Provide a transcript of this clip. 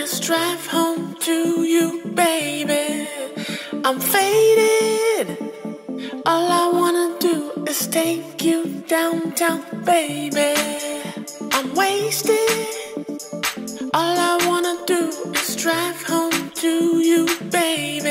this drive home to you, baby. I'm faded. All I wanna do is take you downtown, baby. I'm wasted. All I wanna do is drive home to you, baby.